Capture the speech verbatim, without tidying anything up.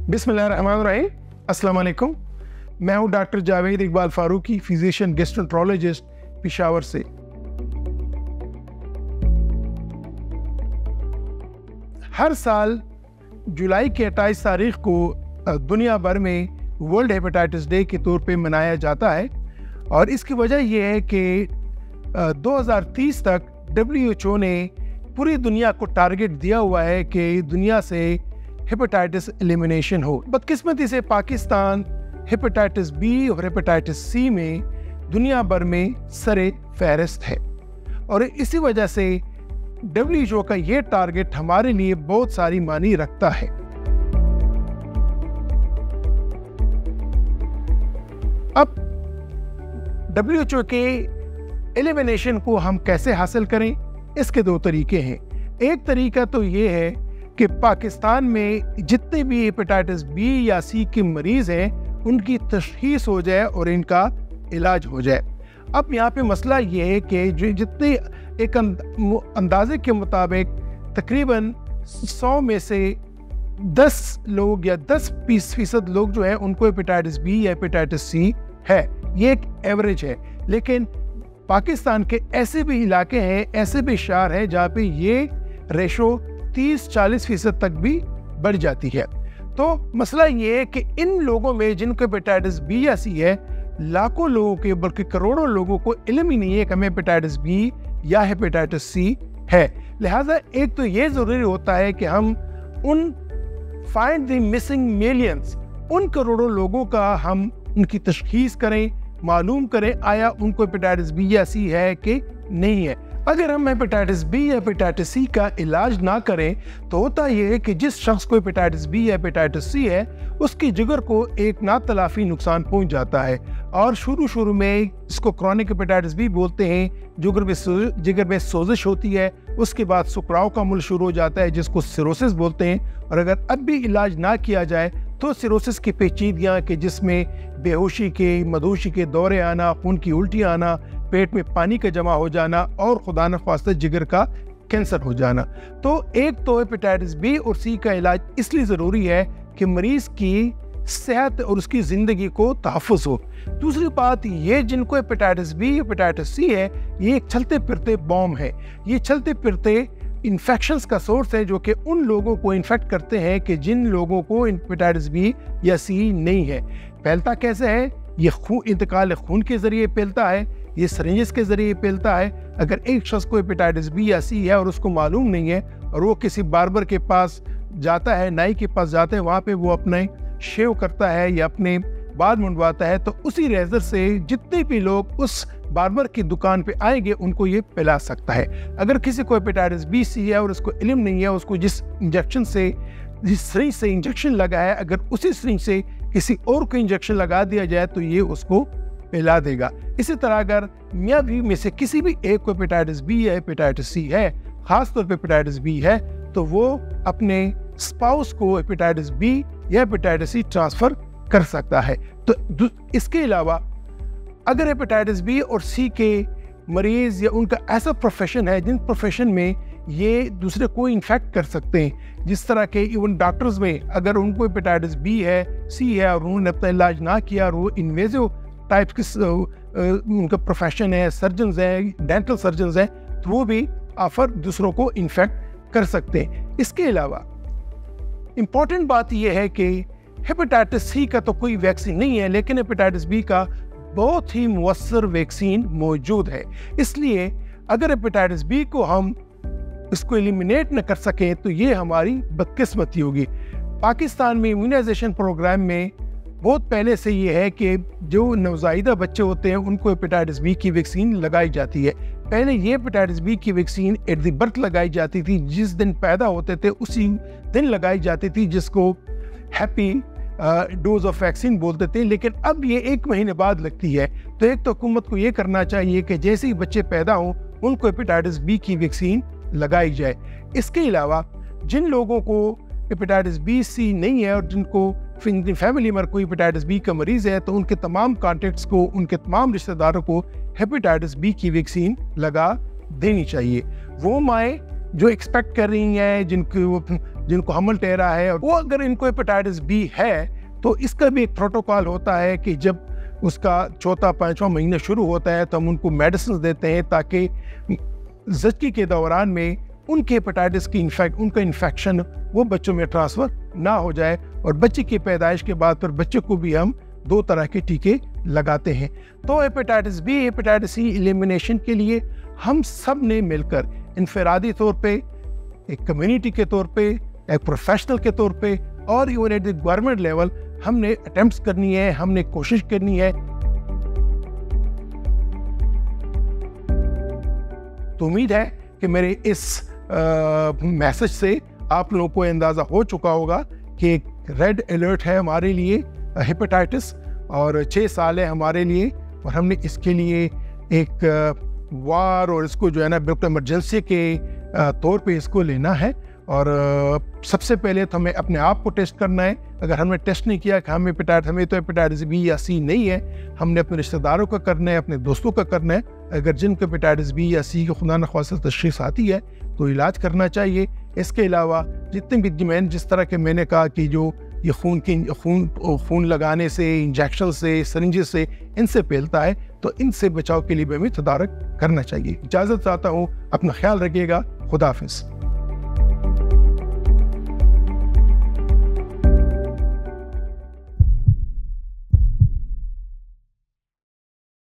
बिस्मिल्लाहिर्रहमानिर्रहीम, अस्सलाम वालेकुम। मैं हूं doctor Javed Iqbal Farooqui, physician gastroenterologist, Peshawar से। हर साल जुलाई की अट्ठाईस तारीख को दुनिया भर में वर्ल्ड हेपेटाइटिस डे के तौर पे मनाया जाता है और इसकी वजह यह है कि दो हज़ार तीस तक डब्ल्यू एच ओ ने पूरी दुनिया को टारगेट दिया हुआ है कि दुनिया से हेपेटाइटिस एलिमिनेशन हो। बदकिस्मती से पाकिस्तान हेपेटाइटिस बी और हेपेटाइटिस सी में दुनिया भर में सरे फहरिस्त है और इसी वजह से डब्ल्यू एच ओ का ये टारगेट हमारे लिए बहुत सारी मानी रखता है। अब डब्ल्यू एच ओ के एलिमिनेशन को हम कैसे हासिल करें, इसके दो तरीके हैं। एक तरीका तो ये है कि पाकिस्तान में जितने भी हेपेटाइटिस बी या सी के मरीज हैं उनकी तशखीस हो जाए और इनका इलाज हो जाए। अब यहाँ पे मसला ये है कि जो जितने एक अंदाजे के मुताबिक तकरीबन सौ में से दस लोग या दस बीस फीसद लोग जो है उनको हेपेटाइटिस बी या हेपेटाइटिस सी है, ये एक एवरेज है। लेकिन पाकिस्तान के ऐसे भी इलाके हैं, ऐसे भी शहर हैं जहाँ पे ये रेशो तीस चालीस फीसद तक भी बढ़ जाती है। तो मसला ये है कि इन लोगों में जिनको हेपेटाइटिस बी या सी है, लाखों लोगों के बल्कि करोड़ों लोगों को इल्म ही नहीं है कि हमें हेपेटाइटिस बी या हेपेटाइटिस सी है। लिहाजा एक तो ये जरूरी होता है कि हम उन फाइंड द मिसिंग मिलियंस, उन करोड़ों लोगों का हम उनकी तशखीस करें, मालूम करें आया उनको हेपेटाइटिस बी या सी है कि नहीं है। अगर हम हेपेटाइटिस बी या हेपेटाइटिस सी का इलाज ना करें तो होता यह है कि जिस शख्स को हेपेटाइटिस बी या हेपेटाइटिस सी है उसकी जिगर को एक ना तलाफी नुकसान पहुंच जाता है और शुरू शुरू में इसको क्रॉनिक हेपेटाइटिस बी बोलते हैं। जिगर में जिगर में सोजिश होती है, उसके बाद सुकराव का अमल शुरू हो जाता है जिसको सिरोसिस बोलते हैं और अगर अब भी इलाज ना किया जाए तो सिरोसिस की पेचीदगियाँ कि जिसमें बेहोशी के, मदहोशी के दौरे आना, खून की उल्टी आना, पेट में पानी का जमा हो जाना और खुदा न ख्वास्ता जिगर का कैंसर हो जाना। तो एक तो हेपेटाइटिस बी और सी का इलाज इसलिए ज़रूरी है कि मरीज़ की सेहत और उसकी ज़िंदगी को तहफ़्फ़ुज़ हो। दूसरी बात ये, जिनको हेपेटाइटिस बी हेपेटाइटिस सी है, ये एक चलते फिरते बॉम्ब है। ये चलते फिरते इन्फेक्शंस का सोर्स है जो कि उन लोगों को इन्फेक्ट करते हैं कि जिन लोगों को हेपेटाइटिस बी या सी नहीं है। फैलता कैसे है? ये खून, इंतकाल खून के ज़रिए फैलता है, ये सरिंजेस के ज़रिए फैलता है। अगर एक शख्स को हेपेटाइटिस बी या सी है और उसको मालूम नहीं है और वो किसी बार्बर के पास जाता है, नाई के पास जाता है, वहाँ पे वो अपने शेव करता है या अपने बाल मुंडवाता है, तो उसी रेजर से जितने भी लोग उस बार्बर की दुकान पे आएंगे उनको ये फैला सकता है। अगर किसी को हेपेटाइटिस बी सी है और उसको इल्म नहीं है, उसको जिस इंजेक्शन से, जिस सिरिंज से इंजेक्शन लगा है, अगर उसी सिरिंज से किसी और को इंजेक्शन लगा दिया जाए तो ये उसको फैला देगा। इसी तरह अगर मियाँ बीवी में से किसी भी एक को हेपेटाइटिस बी या हेपेटाइटिस सी है, खासतौर पर हेपेटाइटिस बी है, तो वो अपने स्पाउस को हेपेटाइटिस बी या हेपेटाइटिस सी ट्रांसफर कर सकता है। तो इसके अलावा अगर हेपेटाइटिस बी और सी के मरीज या उनका ऐसा प्रोफेशन है जिन प्रोफेशन में ये दूसरे को इन्फेक्ट कर सकते हैं, जिस तरह के इवन डॉक्टर्स में अगर उनको हेपेटाइटिस बी है, सी है और उन्होंने अपना इलाज ना किया और वो इन्वेजिव टाइप के उनका प्रोफेशन है, सर्जन्स हैं, डेंटल सर्जन्स हैं, तो वो भी आफर दूसरों को इन्फेक्ट कर सकते हैं। इसके अलावा इम्पॉर्टेंट बात यह है कि हेपेटाइटिस सी का तो कोई वैक्सीन नहीं है, लेकिन हेपेटाइटिस बी का बहुत ही मुअस्सर वैक्सीन मौजूद है। इसलिए अगर हेपेटाइटिस बी को हम इसको एलिमिनेट न कर सकें तो ये हमारी बदकिस्मती होगी। पाकिस्तान में इम्यूनाइजेशन प्रोग्राम में बहुत पहले से ये है कि जो नवजायदा बच्चे होते हैं उनको हेपेटाइटिस बी की वैक्सीन लगाई जाती है। पहले ये हेपेटाइटिस बी की वैक्सीन एट द बर्थ लगाई जाती थी, जिस दिन पैदा होते थे उसी दिन लगाई जाती थी, जिसको हैप्पी डोज ऑफ वैक्सीन बोलते थे। लेकिन अब ये एक महीने बाद लगती है। तो एक तो हुकूमत को ये करना चाहिए कि जैसे ही बच्चे पैदा हों उनको हेपेटाइटिस बी की वैक्सीन लगाई जाए। इसके अलावा जिन लोगों को हेपेटाइटिस बी सी नहीं है और जिनको फैमिली में कोई हेपेटाइटिस बी का मरीज है, तो उनके तमाम कॉन्टेक्ट्स को, उनके तमाम रिश्तेदारों को हेपेटाइटिस बी की वैक्सीन लगा देनी चाहिए। वो माएँ जो एक्सपेक्ट कर रही हैं, जिनको जिनको हमल टेरा है, वो अगर इनको हेपेटाइटिस बी है तो इसका भी एक प्रोटोकॉल होता है कि जब उसका चौथा पाँचवा महीना शुरू होता है तो हम उनको मेडिसिन देते हैं ताकि ज़चगी के दौरान में उनके हेपेटाइटिस की इन्फेक्ट उनका इन्फेक्शन वो बच्चों में ट्रांसफ़र ना हो जाए। और बच्चे की पैदाइश के बाद फिर बच्चे को भी हम दो तरह के टीके लगाते हैं। तो hepatitis B, hepatitis C elimination के लिए हम सब ने मिलकर इनफरादी तौर पे, एक कम्युनिटी के तौर पे, एक प्रोफेशनल के तौर पे और even at the government level हमने अटेम्प्ट्स करनी है, हमने कोशिश करनी है। तो उम्मीद है कि मेरे इस मैसेज से आप लोगों को अंदाज़ा हो चुका होगा कि एक रेड अलर्ट है हमारे लिए हेपेटाइटिस, और छः साल है हमारे लिए, और हमने इसके लिए एक वार और इसको जो है ना बिल्कुल इमरजेंसी के तौर पे इसको लेना है। और सबसे पहले तो हमें अपने आप को टेस्ट करना है। अगर हमने टेस्ट नहीं किया कि हमें हेपेटाइटिस हमें तो हेपेटाइटिस बी या सी नहीं है, हमने अपने रिश्तेदारों का करना है, अपने दोस्तों का करना है। अगर जिनको हेपेटाइटिस बी या सी की खुदा न ख्वास्ता तशख़ीस आती है तो इलाज करना चाहिए। इसके अलावा जितने भी मैंने जिस तरह के मैंने कहा कि जो ये खून की खून खून लगाने से, इंजेक्शन से, सरिंजेस से इनसे फैलता है, तो इनसे बचाव के लिए भी हमें तदारक करना चाहिए। इजाज़त चाहता हूँ, अपना ख्याल रखिएगा। खुदा हाफिज़।